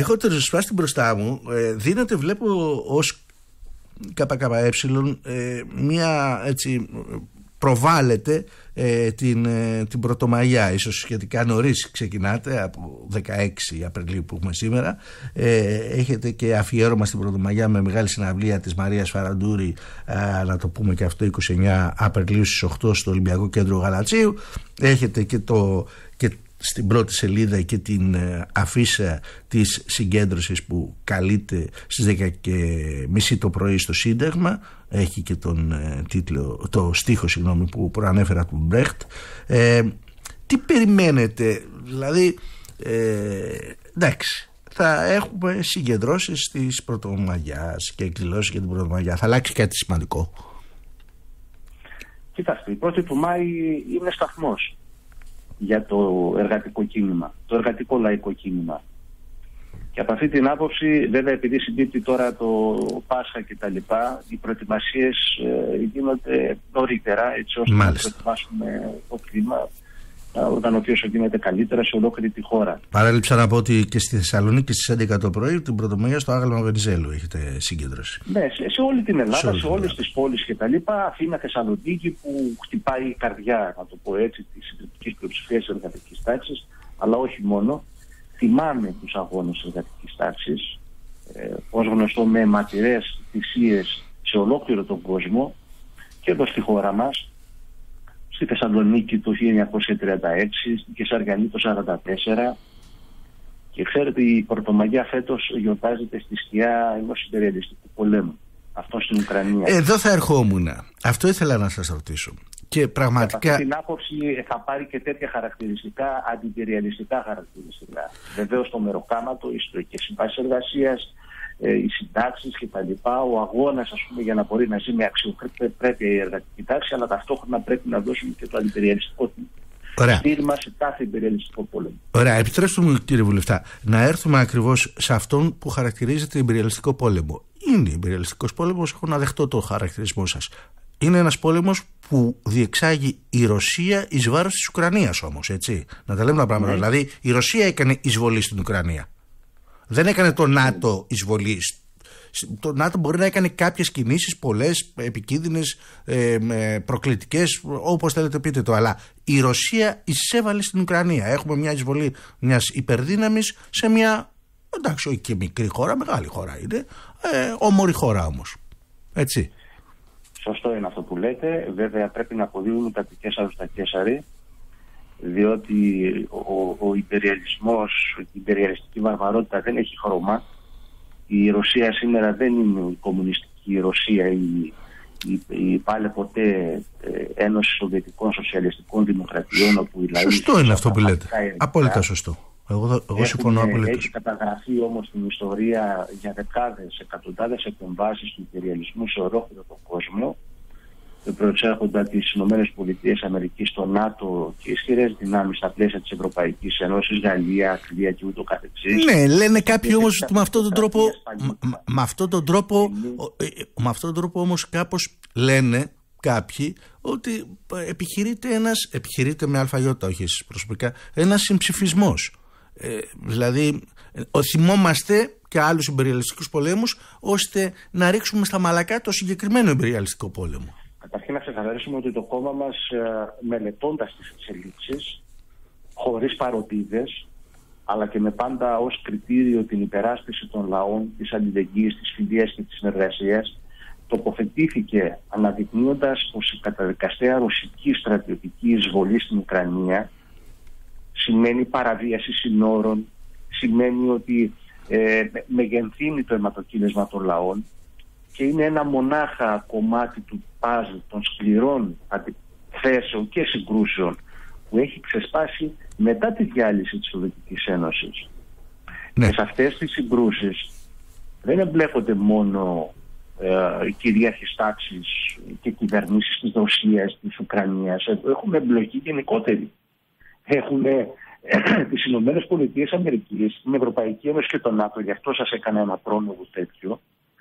έχω το ριζοσπάστη μπροστά μου. Δίνεται, βλέπω, ως ΚΚΕ μία έτσι. Προβάλλεται την Πρωτομαγιά, ίσως σχετικά νωρίς ξεκινάτε, από 16 Απριλίου που έχουμε σήμερα. Έχετε και αφιέρωμα στην Πρωτομαγιά με μεγάλη συναυλία της Μαρίας Φαραντούρη, να το πούμε και αυτό, 29 Απριλίου στις 8 στο Ολυμπιακό Κέντρο Γαλατσίου. Έχετε και στην πρώτη σελίδα και την αφίσα της συγκέντρωσης που καλείται στις 10:30 το πρωί στο Σύνταγμα. Έχει και τον τίτλο, το στίχο που προανέφερα του Μπρέχτ. Τι περιμένετε, δηλαδή εντάξει, θα έχουμε συγκεντρώσεις της Πρωτομαγιάς και εκδηλώσεις για την Πρωτομαγιά. Θα αλλάξει κάτι σημαντικό? Κοιτάξτε, η 1η του Μάη είναι σταθμός για το εργατικό κίνημα, το εργατικό λαϊκό κίνημα. Και από αυτή την άποψη, βέβαια, επειδή συμπίπτει τώρα το Πάσχα και τα λοιπά, οι προετοιμασίες γίνονται νωρίτερα, έτσι ώστε να προετοιμάσουμε το κλίμα, όταν ο οποίος γίνεται καλύτερα σε ολόκληρη τη χώρα. Παρέλειψα να πω ότι και στη Θεσσαλονίκη στις 11 το πρωί την Πρωτομαγιά στο Άγαλμα Βενιζέλου έχετε συγκέντρωση. Ναι, σε όλη την Ελλάδα, σε όλες τις πόλεις και τα λοιπά. Αθήνα, Θεσσαλονίκη, που χτυπάει η καρδιά, να το πω έτσι, της συντριπτικής πλειοψηφίας της εργατικής τάξης, αλλά όχι μόνο. Θυμάμαι τους αγώνες της εργατικής τάξης, ως γνωστό με αιματηρές θυσίες σε ολόκληρο τον κόσμο, και εδώ στη χώρα μας. Στη Θεσσαλονίκη το 1936, στην Κεσαριανή το 1944. Και ξέρετε, η Πρωτομαγιά φέτος γιορτάζεται στη σκιά ενός υπεριαλιστικού πολέμου. Αυτό στην Ουκρανία. Εδώ θα ερχόμουν. Αυτό ήθελα να σας ρωτήσω. Και πραγματικά. Από αυτή την άποψη θα πάρει και τέτοια χαρακτηριστικά, αντιπεριαλιστικά χαρακτηριστικά. Βεβαίως το μεροκάματο, οι ιστορικές συμβάσεις εργασίας, οι συντάξεις κτλ. Ο αγώνας, ας πούμε, για να μπορεί να ζει με αξιοπρέπεια η εργατική τάξη, αλλά ταυτόχρονα πρέπει να δώσουμε και το αντιπεριαλιστικό στήρμα σε κάθε υπεριαλιστικό πόλεμο. Ωραία. Επιτρέψτε μου, κύριε Βουλευτά, να έρθουμε ακριβώς σε αυτόν που χαρακτηρίζεται υπεριαλιστικό πόλεμο. Είναι υπεριαλιστικός πόλεμος, έχω να δεχτώ το χαρακτηρισμό σας. Είναι ένας πόλεμος που διεξάγει η Ρωσία εις βάρος της Ουκρανίας όμως, έτσι. Να τα λέμε τα πράγματα. Δηλαδή, η Ρωσία έκανε εισβολή στην Ουκρανία. Δεν έκανε το ΝΑΤΟ εισβολή. Το ΝΑΤΟ μπορεί να έκανε κάποιες κινήσεις, πολλές, επικίνδυνες, προκλητικές, όπως θέλετε πείτε το, αλλά η Ρωσία εισέβαλε στην Ουκρανία. Έχουμε μια εισβολή μιας υπερδύναμης σε μια, εντάξει, όχι και μικρή χώρα, μεγάλη χώρα είναι, όμορη χώρα όμως. Έτσι. Σωστό είναι αυτό που λέτε. Βέβαια πρέπει να αποδίδουμε τα Κέσαρου στα Κέσαρη, διότι ο υπεριαλισμός, η υπεριαλιστική βαρβαρότητα δεν έχει χρώμα. Η Ρωσία σήμερα δεν είναι η κομμουνιστική Ρωσία, η πάλι ποτέ Ένωση Σοβιετικών Σοσιαλιστικών Δημοκρατιών, όπου οι λαοί... Σωστό είναι αυτό που λέτε. Απόλυτα σωστό. Εγώ συμφωνώ απολύτως. Έχει καταγραφεί όμως στην ιστορία για δεκάδες, εκατοντάδες επεμβάσεις του υπεριαλισμού σε ολόκληρο τον κόσμο, προεξέρχοντα τις ΗΠΑ, το ΝΑΤΟ και ισχυρές δυνάμεις στα πλαίσια της Ευρωπαϊκής Ένωσης, Γαλλία, Αγγλία και ούτω καθεξής. Ναι, λένε κάποιοι όμως ότι με αυτόν τον τρόπο όμως κάπως λένε κάποιοι ότι επιχειρείται με αλφαγιώτα, όχι εσείς προσωπικά, ένας συμψηφισμός. Δηλαδή θυμόμαστε και άλλους υπεριαλιστικούς πολέμους, ώστε να ρίξουμε στα μαλακά το συγκεκριμένο υπεριαλιστικό πόλεμο. Καταρχήν να ξεκαθαρίσουμε ότι το κόμμα μας, μελετώντας τις εξελίξεις, χωρίς παροτίδες, αλλά και με πάντα ως κριτήριο την υπεράσπιση των λαών, της αλληλεγγύης, της φιλίας και της συνεργασίας, τοποθετήθηκε αναδεικνύοντας πως η καταδικαστέα ρωσική στρατιωτική εισβολή στην Ουκρανία σημαίνει παραβίαση συνόρων, σημαίνει ότι μεγενθύνει το αιματοκύλεσμα των λαών και είναι ένα μονάχα κομμάτι του παζλ των σκληρών αντιθέσεων και συγκρούσεων που έχει ξεσπάσει μετά τη διάλυση της Σοβιετικής Ένωσης. Ναι. Και σε αυτές τις συγκρούσεις δεν εμπλέκονται μόνο οι κυρίαρχες τάξεις και κυβερνήσεις της Ρωσίας, της Ουκρανίας. Έχουμε εμπλοκή γενικότερη. Έχουμε τις Ηνωμένες Πολιτείες Αμερικής, την Ευρωπαϊκή Ένωση και το ΝΑΤΟ, γι' αυτό σας έκανα ένα πρόλογο τέτοιο,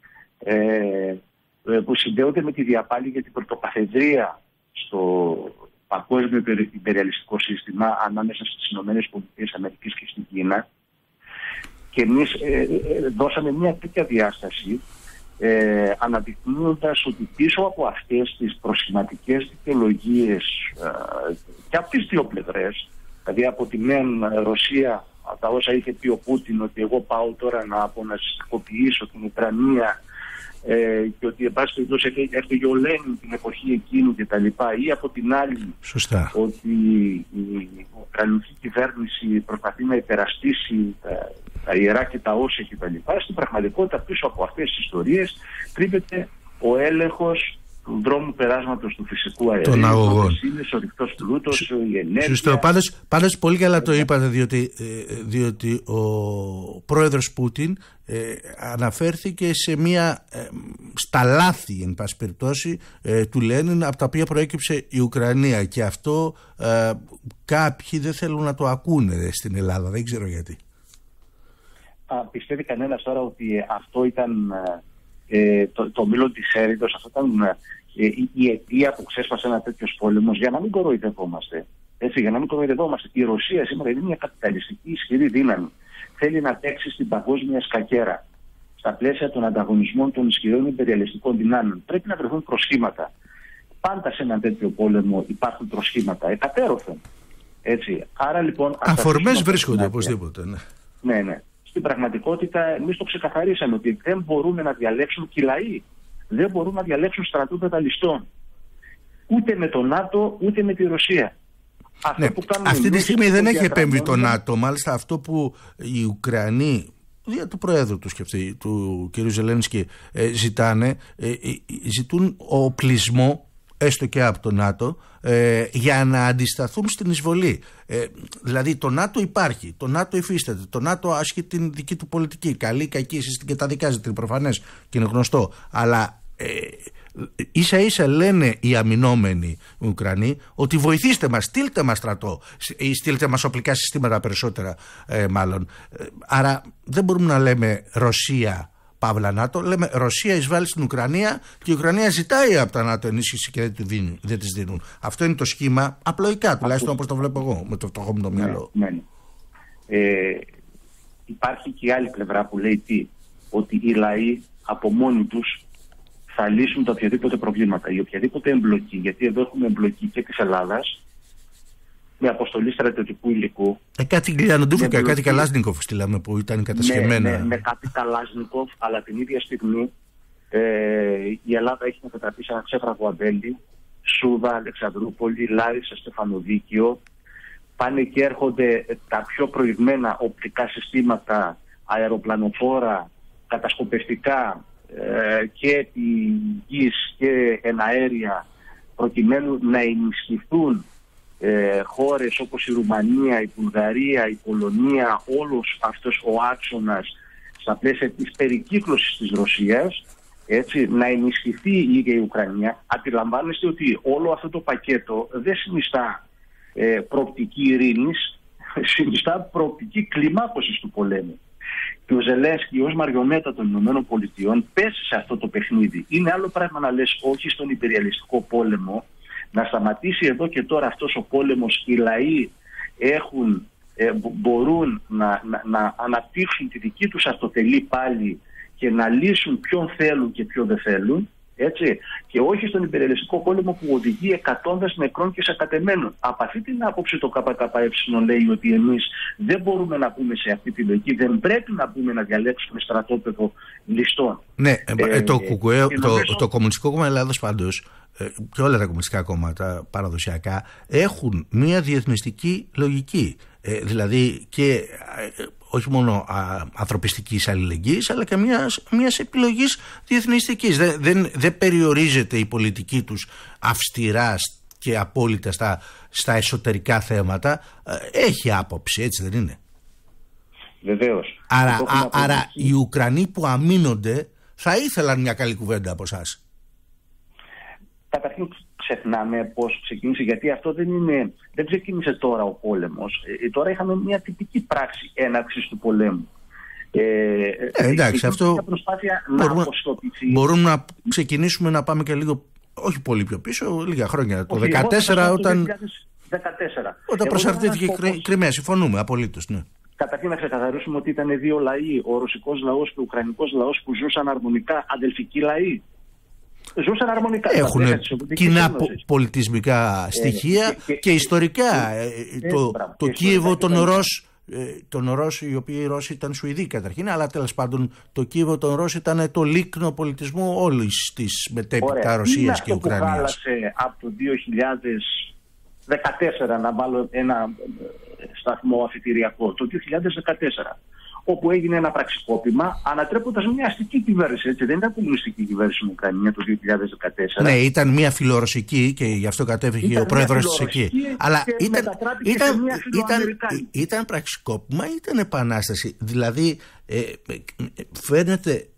που συνδέονται με τη διαπάλη για την πρωτοκαθεδρία στο παγκόσμιο υπεριαλιστικό σύστημα ανάμεσα στις Ηνωμένες Πολιτείες Αμερικής και στην Κίνα. Και εμείς δώσαμε μια τέτοια διάσταση, αναδεικνύοντας ότι πίσω από αυτές τις προσχηματικές δικαιολογίες και από τις δύο πλευρές, δηλαδή από τη μεν Ρωσία, τα όσα είχε πει ο Πούτιν, ότι εγώ πάω τώρα να αποναζιστικοποιήσω την Ουκρανία και ότι εν πάση περιπτώσει έφυγε ο Λένιν την εποχή εκείνη κτλ. Ή από την άλλη, σωστά, ότι η Ουκρανική κυβέρνηση προσπαθεί να υπεραστήσει τα ιερά και τα όσια κτλ. Στην πραγματικότητα πίσω από αυτές τις ιστορίες κρύβεται ο έλεγχος του δρόμου περάσματος του φυσικού αερίου, των αγωγών, ο ρηκτός πλούτος, η ενέργεια. Σωστό. Πάντως πολύ καλά το είπατε, διότι ο πρόεδρος Πούτιν αναφέρθηκε στα λάθη, εν πάση περιπτώσει, του Λένιν, από τα οποία προέκυψε η Ουκρανία, και αυτό κάποιοι δεν θέλουν να το ακούνε στην Ελλάδα, δεν ξέρω γιατί. Πιστεύει κανένας τώρα ότι αυτό ήταν το μήλο της έρηδος, αυτό ήταν η αιτία που ξέσπασε ένα τέτοιος πόλεμος, για να μην κοροϊδευόμαστε. Έτσι, για να μην κοροϊδευόμαστε. Η Ρωσία σήμερα είναι μια καπιταλιστική ισχυρή δύναμη. Θέλει να παίξει στην παγκόσμια σκακέρα. Στα πλαίσια των ανταγωνισμών των ισχυρών υπεριαλιστικών δυνάμεων. Πρέπει να βρεθούν προσχήματα. Πάντα σε ένα τέτοιο πόλεμο υπάρχουν προσχήματα. Εκατέρωθεν. Έτσι. Άρα λοιπόν. Αφορμές βρίσκονται οπωσδήποτε. Ναι. Στην πραγματικότητα, εμείς το ξεκαθαρίσαμε ότι δεν μπορούν να διαλέξουν και οι λαοί. Δεν μπορούν να διαλέξουν στρατόπεδα ληστών. Ούτε με το ΝΑΤΟ, ούτε με τη Ρωσία. Αυτή τη στιγμή δεν έχει επέμβει το ΝΑΤΟ. Μάλιστα, αυτό που οι Ουκρανοί, δια του Προέδρου του κ. Ζελένσκι, ζητούν οπλισμό, έστω και από το ΝΑΤΟ, για να αντισταθούν στην εισβολή. Δηλαδή το ΝΑΤΟ υπάρχει, το ΝΑΤΟ υφίσταται, το ΝΑΤΟ άσχει την δική του πολιτική, καλή, κακή, εσείς την καταδικάζετε, είναι προφανές και είναι γνωστό, αλλά ίσα ίσα λένε οι αμυνόμενοι Ουκρανοί ότι βοηθήστε μας, στείλτε μας στρατό ή στείλτε μας οπλικά συστήματα, περισσότερα μάλλον. Άρα δεν μπορούμε να λέμε Ρωσία παύλα ΝΑΤΟ, λέμε Ρωσία εισβάλλει στην Ουκρανία και η Ουκρανία ζητάει από τα ΝΑΤΟ ενίσχυση και δεν της δίνουν. Αυτό είναι το σχήμα, απλοϊκά τουλάχιστον όπως το βλέπω εγώ, με το φτωχό μου το μυαλό. Ναι. Υπάρχει και η άλλη πλευρά που λέει ότι οι λαοί από μόνοι τους θα λύσουν τα οποιαδήποτε προβλήματα. Η οποιαδήποτε εμπλοκή, γιατί εδώ έχουμε εμπλοκή και της Ελλάδας με αποστολή στρατιωτικού υλικού. Κάτι Γκλιανοντούφικα, κάτι Καλάσνικοφ στείλαμε που ήταν κατασκευμένα. Με κάτι Καλάσνικοφ, αλλά την ίδια στιγμή η Ελλάδα έχει μετατραπεί σε ένα ξέφραγο αμπέλι. Σούδα, Αλεξανδρούπολη, Λάρισα, Στεφανοδίκιο. Πάνε και έρχονται τα πιο προηγμένα οπτικά συστήματα, αεροπλανοφόρα, κατασκοπευτικά και γης και εναέρια, προκειμένου να ενισχυθούν χώρες όπως η Ρουμανία, η Βουλγαρία, η Πολωνία, όλος αυτός ο άξονας στα πλαίσια της περικύκλωσης της Ρωσίας, έτσι, να ενισχυθεί η ίδια η Ουκρανία. Αντιλαμβάνεστε ότι όλο αυτό το πακέτο δεν συνιστά προοπτική ειρήνης, συνιστά προοπτική κλιμάκωσης του πολέμου. Και ο Ζελένσκι ως μαριονέτα των Ηνωμένων Πολιτειών πέσει σε αυτό το παιχνίδι. Είναι άλλο πράγμα να λες όχι στον υπεριαλιστικό πόλεμο, να σταματήσει εδώ και τώρα αυτός ο πόλεμος. Οι λαοί μπορούν να αναπτύξουν τη δική τους αυτοτελή πάλι και να λύσουν ποιον θέλουν και ποιον δεν θέλουν, έτσι, και όχι στον υπεριαλιστικό πόλεμο που οδηγεί εκατόντας νεκρών και σακατεμένων. Από αυτή την άποψη το ΚΚΕ λέει ότι εμείς δεν μπορούμε να πούμε σε αυτή τη λογική, δεν πρέπει να πούμε να διαλέξουμε στρατόπεδο ληστών. Ναι, το Κομμουνιστικό Κόμμα Ελλάδος πάντως και όλα τα κομμουνιστικά κόμματα παραδοσιακά έχουν μια διεθνιστική λογική. Δηλαδή και όχι μόνο ανθρωπιστικής αλληλεγγύης, αλλά και μιας επιλογής διεθνιστικής. Δεν περιορίζεται η πολιτική τους αυστηρά και απόλυτα στα εσωτερικά θέματα. Έχει άποψη, έτσι δεν είναι? Βεβαίως. Άρα οι Ουκρανοί που αμήνονται θα ήθελαν μια καλή κουβέντα από εσάς. Καταρχήν ξεχνάμε πώς ξεκίνησε, γιατί αυτό δεν ξεκίνησε τώρα ο πόλεμος. Τώρα είχαμε μια τυπική πράξη έναρξης του πολέμου. Εντάξει, αυτό μπορούμε να ξεκινήσουμε να πάμε και λίγο, όχι πολύ πιο πίσω, λίγα χρόνια. Το 2014 όταν προσαρτήθηκε η Κρυμαία, συμφωνούμε απολύτως. Ναι. Καταρχήν να ξεκαθαρίσουμε ότι ήταν δύο λαοί, ο ρωσικός λαός και ο ουκρανικός λαός, που ζούσαν αρμονικά, αδελφικοί λαοί. Ζούσαν αρμονικά. Έχουν κοινά πολιτισμικά στοιχεία και ιστορικά. Το Κίεβο των Ρώσων, οι οποίοι οι Ρώσοι ήταν Σουηδοί καταρχήν, αλλά τέλος πάντων το Κίεβο των Ρώσων ήταν το λίκνο πολιτισμού όλης της μετέπειτα Ρωσίας και Ουκρανίας. Αυτό που χάλασε από το 2014, να βάλω ένα σταθμό αφιτηριακό, το 2014, όπου έγινε ένα πραξικόπημα ανατρέποντας μια αστική κυβέρνηση. Έτσι, δεν ήταν κομμουνιστική κυβέρνηση στην Ουκρανία το 2014. Ναι, ήταν μια φιλορωσική και γι' αυτό κατέφυγε ο πρόεδρος της εκεί. Αλλά ήταν πραξικόπημα ή ήταν επανάσταση? Δηλαδή φαίνεται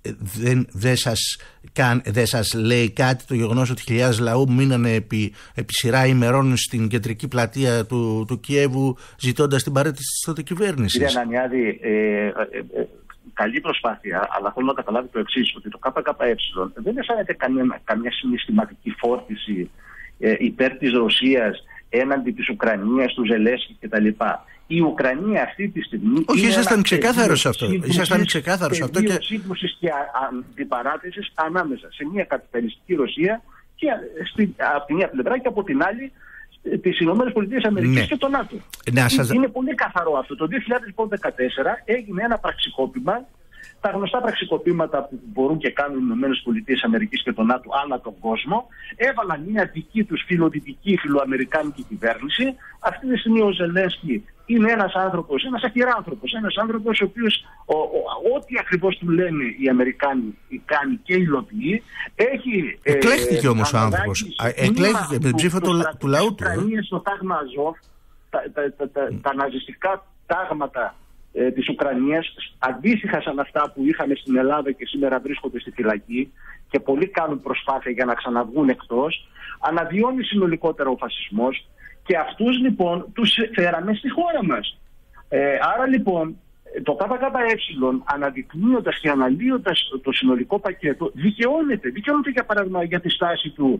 δεν σας λέει κάτι το γεγονός ότι χιλιάδες λαού μείνανε επί σειρά ημερών στην κεντρική πλατεία του Κιέβου ζητώντας την παρέτηση της τότε κυβέρνησης? Κύριε Ανανιάδη, καλή προσπάθεια, αλλά θέλω να καταλάβει το εξής, ότι το ΚΚΕ δεν αισθάνεται καμιά συναισθηματική φόρτιση υπέρ της Ρωσίας έναντι της Ουκρανίας, του Ζελένσκι κτλ. Η Ουκρανία αυτή τη στιγμή. Όχι, ήσασταν ξεκάθαρος αυτό. Ήσασταν ξεκάθαρος αυτό. Και σύγκρουσης και αντιπαράθεσης ανάμεσα σε μια καπιταλιστική Ρωσία και από τη μία πλευρά και από την άλλη τις ΗΠΑ ναι. και το ΝΑΤΟ. Είναι πολύ καθαρό αυτό. Το 2014 έγινε ένα πραξικόπημα. Τα γνωστά πραξικοπήματα που μπορούν και κάνουν οι ΗΠΑ και το ΝΑΤΟ ανά τον κόσμο, έβαλαν μια δική τους φιλοδυτική, φιλοαμερικάνικη κυβέρνηση. Αυτή τη στιγμή ο Ζελένσκι είναι ένας άνθρωπος, ένας αχυράνθρωπος, ένας άνθρωπος ο οποίος ό,τι ακριβώς του λένε οι Αμερικάνοι κάνει και υλοποιεί. Εκλέχθηκε όμως ο άνθρωπος. Εκλέχθηκε με ψήφο του λαού του. Στο τάγμα Αζόφ, τα ναζιστικά τάγματα της Ουκρανίας, αντίστοιχα σαν αυτά που είχαμε στην Ελλάδα και σήμερα βρίσκονται στη φυλακή και πολλοί κάνουν προσπάθεια για να ξαναβγούν εκτός, αναβιώνει συνολικότερα ο φασισμός και αυτούς λοιπόν τους φέραμε στη χώρα μας. Άρα λοιπόν το ΚΚΕ, αναδεικνύοντας και αναλύοντας το συνολικό πακέτο, δικαιώνεται για παράδειγμα για τη στάση του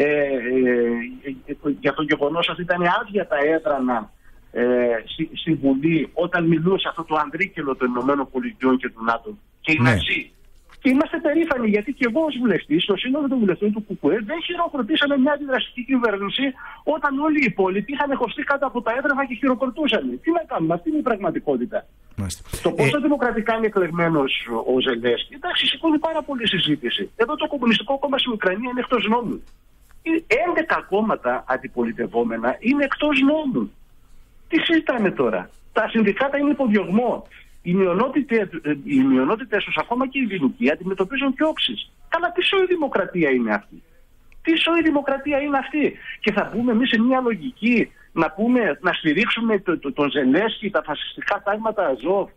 για το γεγονός ότι ήταν άδεια τα έδρανα στη Βουλή όταν μιλούσε αυτό το ανδρίκελο των ΗΠΑ και του ΝΑΤΟ και οι Ναζί. Και είμαστε περήφανοι γιατί και εγώ ως βουλευτής, στο σύνολο των βουλευτών του ΚΚΕ, δεν χειροκροτήσαμε μια αντιδραστική κυβέρνηση όταν όλοι οι υπόλοιποι είχαν χωστεί κάτω από τα έδρανα και χειροκροτούσαν. Τι να κάνουμε, αυτή είναι η πραγματικότητα. Το πόσο δημοκρατικά είναι εκλεγμένος ο Ζελένσκι, εντάξει, σηκώνει πάρα πολύ συζήτηση. Εδώ το Κομμουνιστικό Κόμμα στην Ουκρανία είναι εκτός νόμου. 11 κόμματα αντιπολιτευόμενα είναι εκτός νόμου. Τι συζητάμε τώρα? Τα συνδικάτα είναι υποδιωγμό. Οι μειονότητες τους, ακόμα και οι ελληνικοί, αντιμετωπίζουν διώξεις. Καλά, τι σοή δημοκρατία είναι αυτή? Τι σοή δημοκρατία είναι αυτή? Και θα μπούμε εμείς σε μια λογική να στηρίξουμε τον Ζελένσκι, τα φασιστικά τάγματα Αζόφ,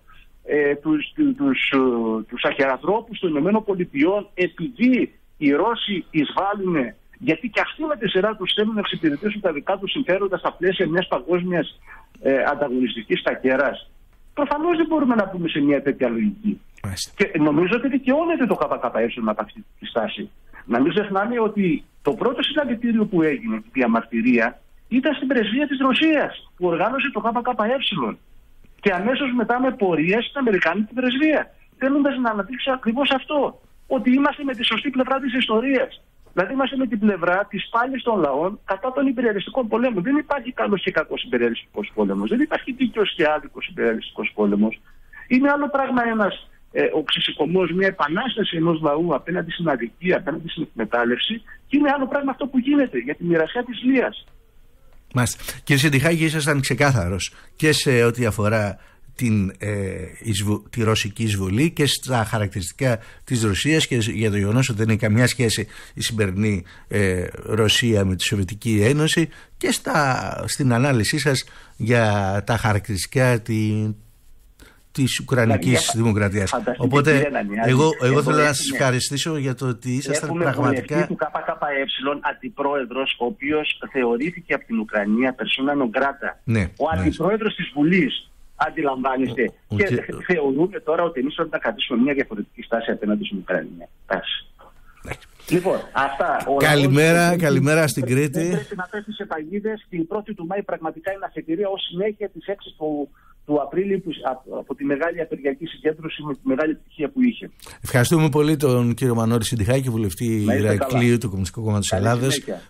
τους αχερανθρώπους των ΗΠΑ, επειδή οι Ρώσοι εισβάλλουν, γιατί και αυτοί με τη σειρά τους θέλουν να εξυπηρετήσουν τα δικά τους συμφέροντα στα πλαίσια μιας παγκόσμιας ανταγωνιστικής κακέρας. Προφανώς δεν μπορούμε να πούμε σε μια τέτοια λογική. Και νομίζω ότι δικαιώνεται το ΚΚΕ από αυτή τη στάση. Να μην ξεχνάμε ότι το πρώτο συλλαλητήριο που έγινε, η διαμαρτυρία, ήταν στην πρεσβεία της Ρωσίας, που οργάνωσε το ΚΚΕ. Και αμέσως μετά με πορεία στην Αμερικάνικη πρεσβεία, θέλοντας να αναπτύξει ακριβώς αυτό. Ότι είμαστε με τη σωστή πλευρά της ιστορίας. Δηλαδή είμαστε με την πλευρά της πάλης των λαών κατά των υπεριαλιστικών πολέμων. Δεν υπάρχει καλός και κακός υπεριαλιστικός πόλεμος. Δεν υπάρχει δίκαιος και άδικος υπεριαλιστικός πόλεμος. Είναι άλλο πράγμα ο ξεσηκωμός, μια επανάσταση ενός λαού απέναντι στην αδικία, απέναντι στην εκμετάλλευση, και είναι άλλο πράγμα αυτό που γίνεται για τη μοιρασιά της λίας. Μάλιστα. Κύριε Σεντιχάκη, ήσασταν ξεκάθαρος και σε ό,τι αφορά τη ρωσική εισβολή και στα χαρακτηριστικά της Ρωσίας και για το γεγονός ότι δεν έχει καμιά σχέση η σημερινή Ρωσία με τη Σοβιετική Ένωση, και στην ανάλυση σας για τα χαρακτηριστικά της Ουκρανικής Δημοκρατίας. Οπότε εγώ θέλω να σας ευχαριστήσω για το ότι ήσασταν πραγματικά... Έχουμε βουλευτή του ΚΚΕ, αντιπρόεδρος, ο οποίος θεωρήθηκε από την Ουκρανία persona non grata. Ναι, ο αντιπρόεδρος της Βουλής. Αντιλαμβάνεστε. Και θεωρούμε τώρα ότι εμείς πρέπει να κρατήσουμε μια διαφορετική στάση απέναντι στην Ουκρανία. Λοιπόν, αυτά. Καλημέρα στην Κρήτη. Δεν πρέπει να πέσει σε παγίδες και η 1η του Μάη πραγματικά είναι αφετηρία ως συνέχεια της έξης του του Απρίλη, από τη μεγάλη απεργιακή συγκέντρωση με τη μεγάλη επιτυχία που είχε. Ευχαριστούμε πολύ τον κύριο Μανώρη Συντιχάκη, βουλευτή Ηρακλείου του Κομμουνιστικού Κόμματος Ελλάδας.